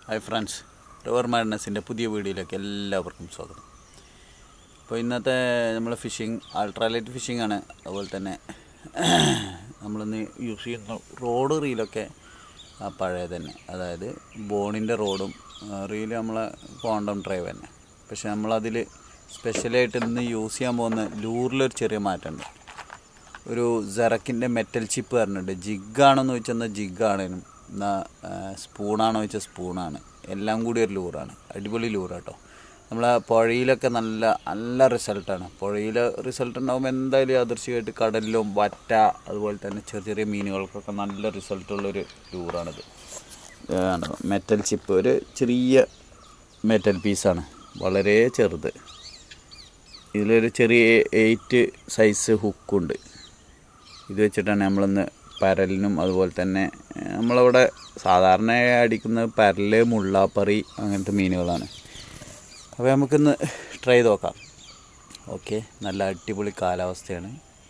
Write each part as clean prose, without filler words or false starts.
Hi friends, river മാഡ്നസിൻ്റെ പുതിയ വീഡിയോയിലേക്ക് എല്ലാവർക്കും സ്വാഗതം. അപ്പോൾ ഇന്നത്തെ നമ്മൾ ഫിഷിങ് അൾട്രാലൈറ്റ് ഫിഷിംഗ് ആണ്. അതുപോലെ തന്നെ നമ്മളിന്ന് യൂസ് ചെയ്യുന്ന റോഡ് റീലൊക്കെ പഴയ തന്നെ, അതായത് ബോണിൻ്റെ റോഡും റീല് നമ്മളെ ക്വാണ്ടം ഡ്രൈവ് തന്നെ. പക്ഷെ നമ്മളതിൽ സ്പെഷ്യലായിട്ട് ഇന്ന് യൂസ് ചെയ്യാൻ പോകുന്ന ലൂറിലൊരു ചെറിയ മാറ്റമുണ്ട്. ഒരു സെറക്കിൻ്റെ മെറ്റൽ ചിപ്പ് പറഞ്ഞിട്ടുണ്ട്. ജിഗാണെന്ന് ചോദിച്ചെന്നാൽ ജിഗാണേനും, എന്നാൽ സ്പൂണാണോ ചോദിച്ചാൽ സ്പൂണാണ്. എല്ലാം കൂടി ഒരു ലൂറാണ്. അടിപൊളി ലൂറാട്ടോ. നമ്മളെ പുഴയിലൊക്കെ നല്ല റിസൾട്ടാണ്. പുഴയിൽ റിസൾട്ട് ഉണ്ടാകുമ്പോൾ എന്തായാലും യാദൃശ്ചികമായിട്ട് കടലിലും വറ്റ അതുപോലെ തന്നെ ചെറിയ ചെറിയ മീനുകൾക്കൊക്കെ നല്ല റിസൾട്ടുള്ളൊരു ലൂറാണിത്. മെറ്റൽ ചിപ്പ്, ഒരു ചെറിയ മെറ്റൽ പീസാണ്, വളരെ ചെറുത്. ഇതിലൊരു ചെറിയ 8 സൈസ് ഹുക്കുണ്ട്. ഇത് വെച്ചിട്ടാണ് നമ്മളിന്ന് പരലിനും അതുപോലെ തന്നെ നമ്മളവിടെ സാധാരണ അടിക്കുന്നത് പരല്, മുള്ളാപ്പറി അങ്ങനത്തെ മീനുകളാണ്. അപ്പോൾ നമുക്കിന്ന് ട്രൈ ചെയ്ത് നോക്കാം. ഓക്കെ, നല്ല അടിപൊളി കാലാവസ്ഥയാണ്.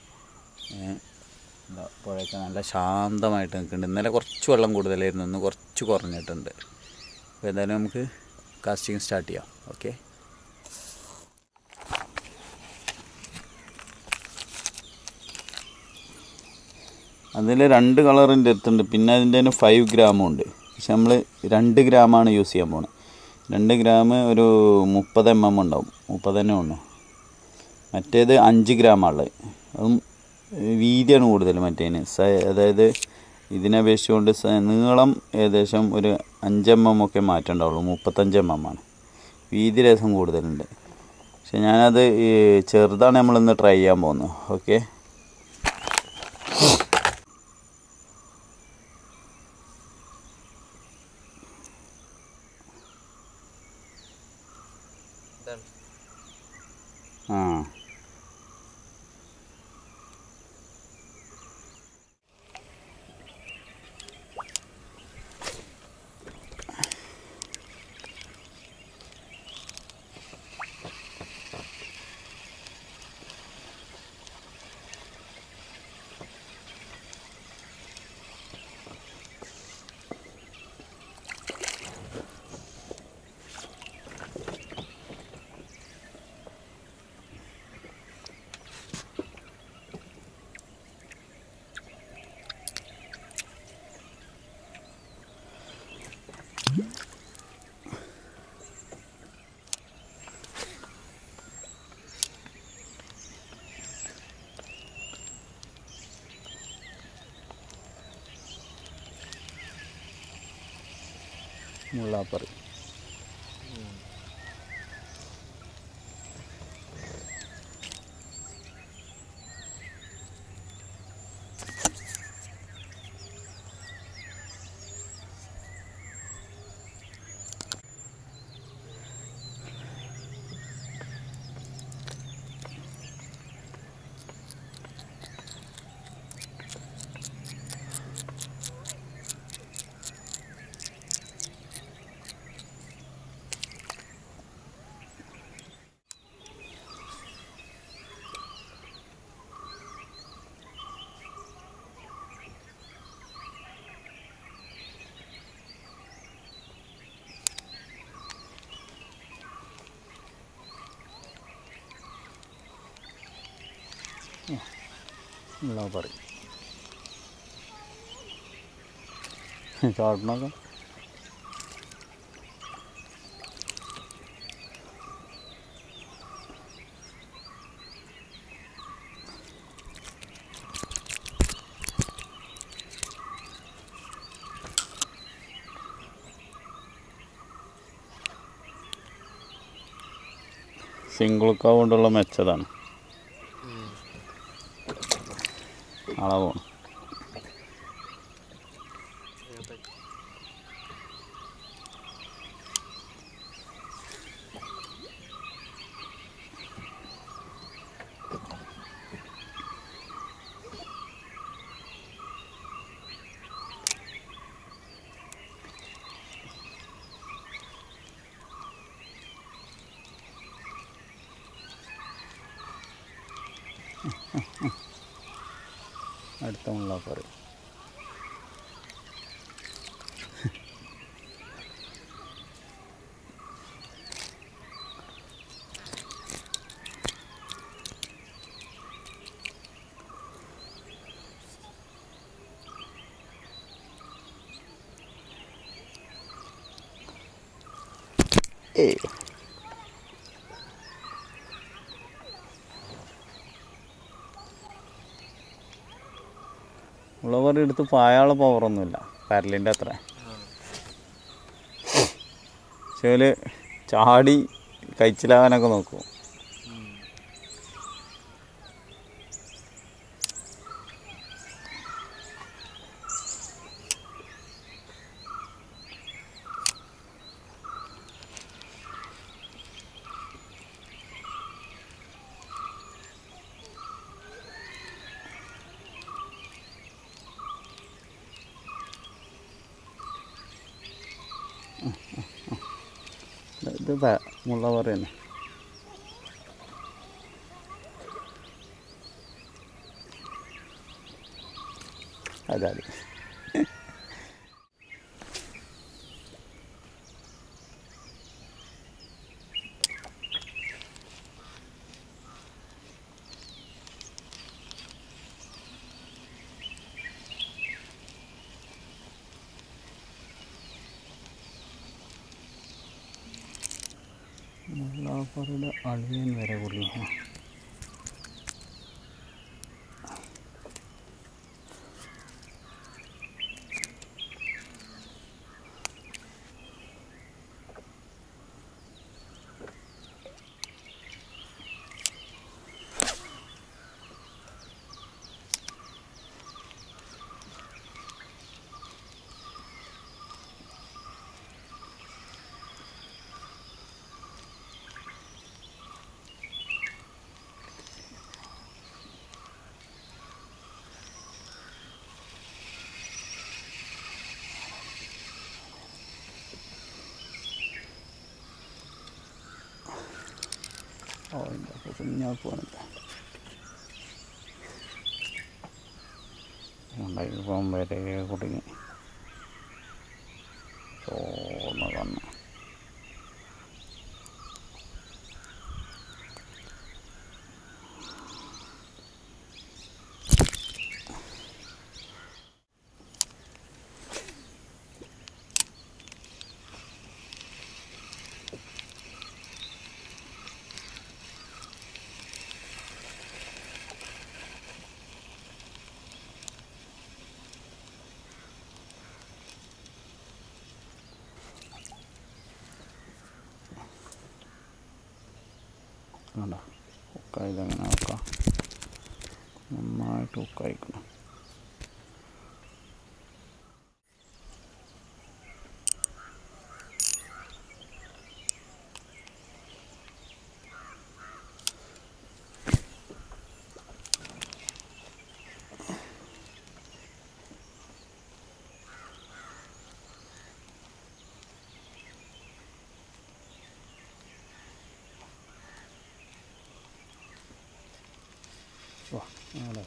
പുഴയൊക്കെ നല്ല ശാന്തമായിട്ട് നിൽക്കുന്നുണ്ട്. ഇന്നലെ കുറച്ച് വെള്ളം കൂടുതലായിരുന്നു, ഇന്ന് കുറച്ച് കുറഞ്ഞിട്ടുണ്ട്. അപ്പോൾ എന്തായാലും നമുക്ക് കാസ്റ്റിംഗ് സ്റ്റാർട്ട് ചെയ്യാം. ഓക്കെ, അതിൽ 2 കളറിൻ്റെ അടുത്തുണ്ട്, പിന്നെ അതിൻ്റെ 5 ഗ്രാമും ഉണ്ട്. പക്ഷെ നമ്മൾ 2 ഗ്രാമാണ് യൂസ് ചെയ്യാൻ പോകുന്നത്. 2 ഗ്രാം ഒരു 30 mm ഉണ്ടാവും, 30 തന്നെ ഉള്ളു. മറ്റേത് 5 ഗ്രാമാണുള്ളത്. അതും വീതിയാണ് കൂടുതൽ മറ്റേതിന്. അതായത് ഇതിനെ അപേക്ഷിച്ചുകൊണ്ട് നീളം ഏകദേശം ഒരു 5 mm ഒക്കെ മാറ്റം ഉണ്ടാവുള്ളൂ. 35 mm ആണ്. വീതി രസം കൂടുതലുണ്ട്. പക്ഷെ ഞാനത് ചെറുതാണ് നമ്മളിന്ന് ട്രൈ ചെയ്യാൻ പോകുന്നത്. ഓക്കെ, ആ മുള്ളാപ്പറി. മുള്ളാപ്പറി ചാടണൊക്കെ സിംഗിൾ കാ കൊണ്ടുള്ള മെച്ചതാണ്. അളവാണ്. അടുത്ത മുള്ളാപ്പറി. ഏയ് ഉള്ളവർ എടുത്ത് പായാളെ പവറൊന്നുമില്ല പരലിൻ്റെ അത്ര. പക്ഷേ ചാടി കഴിച്ചിലാകാനൊക്കെ നോക്കും. ഇത് മുള്ളവർ തന്നെ. അതെ മുള്ളാപ്പറയുടെ അളിയൻ വരെ കുടുങ്ങി. Oh, ini kunyapun. Yang baik pemberi kuning. So, makan. Ada ukai dengan apa? Mama itu ukai kena. Wah, ada.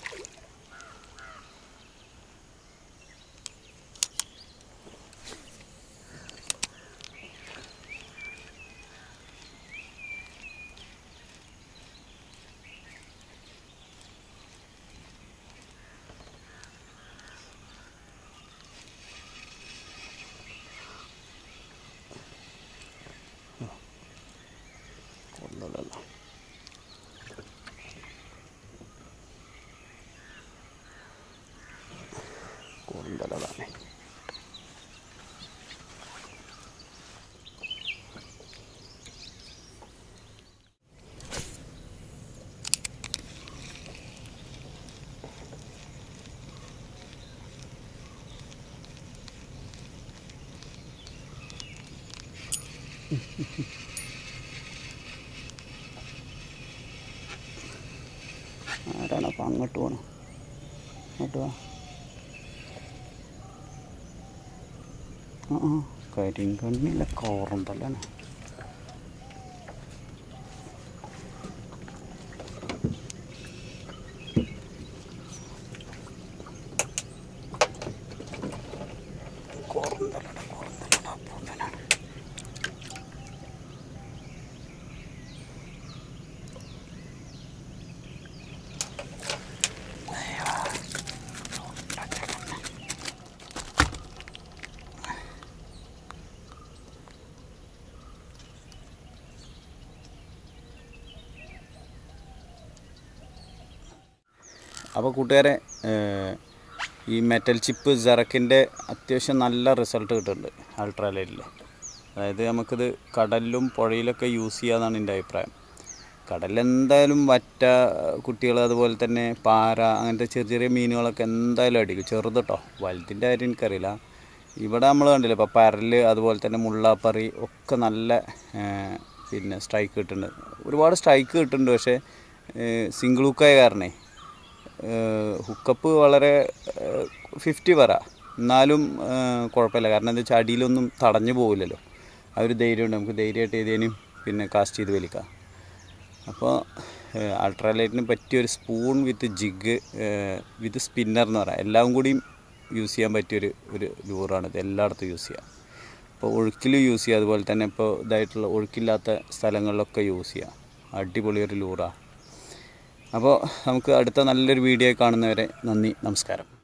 Dalam-dalam. ആരാണപ്പം അങ്ങോട്ട് പോകണം? അങ്ങോട്ട് പോവാ. കരിങ്കണ്ണില്ല, കോറന്തല്ലാണ്. അപ്പോൾ കൂട്ടുകാരെ, ഈ മെറ്റൽ ചിപ്പ് സെറക്കിൻ്റെ അത്യാവശ്യം നല്ല റിസൾട്ട് കിട്ടുന്നുണ്ട് അൾട്രാലൈറ്റിൽ. അതായത് നമുക്കിത് കടലിലും പുഴയിലൊക്കെ യൂസ് ചെയ്യാമെന്നാണ് എൻ്റെ അഭിപ്രായം. കടലിൽ എന്തായാലും വറ്റ കുട്ടികൾ, അതുപോലെ തന്നെ പാര, അങ്ങനത്തെ ചെറിയ ചെറിയ മീനുകളൊക്കെ എന്തായാലും അടിക്കും. ചെറുത് കേട്ടോ, വലുതിൻ്റെ കാര്യം എനിക്കറിയില്ല. ഇവിടെ നമ്മൾ കണ്ടില്ല, ഇപ്പോൾ പരൽ, അതുപോലെ തന്നെ മുള്ളാപ്പറി ഒക്കെ നല്ല പിന്നെ സ്ട്രൈക്ക് കിട്ടുന്നുണ്ട്. ഒരുപാട് സ്ട്രൈക്ക് കിട്ടുന്നുണ്ട്. പക്ഷേ സിംഗിൾ ഹുക്കായ കാരണേ ഹുക്കപ്പ് വളരെ 50 പറ, എന്നാലും കുഴപ്പമില്ല. കാരണം എന്താ വെച്ചാൽ അടിയിലൊന്നും തടഞ്ഞു പോകില്ലല്ലോ. ആ ഒരു ധൈര്യമുണ്ട്, നമുക്ക് ധൈര്യമായിട്ട് ഏതേനും പിന്നെ കാസ്റ്റ് ചെയ്ത് വലിക്കാം. അപ്പോൾ അൾട്രാലൈറ്റിന് പറ്റിയൊരു spoon with jig with spinner എന്ന് പറയാം, എല്ലാം കൂടിയും യൂസ് ചെയ്യാൻ പറ്റിയൊരു ലൂറാണിത്. എല്ലായിടത്തും യൂസ് ചെയ്യാം. അപ്പോൾ ഒഴുക്കിലും യൂസ് ചെയ്യുക, അതുപോലെ തന്നെ ഇപ്പോൾ ഇതായിട്ടുള്ള ഒഴുക്കില്ലാത്ത സ്ഥലങ്ങളിലൊക്കെ യൂസ് ചെയ്യാം. അടിപൊളിയൊരു ലൂറാണ്. അപ്പോൾ നമുക്ക് അടുത്ത നല്ലൊരു വീഡിയോ കാണുന്നവരെ നന്ദി, നമസ്കാരം.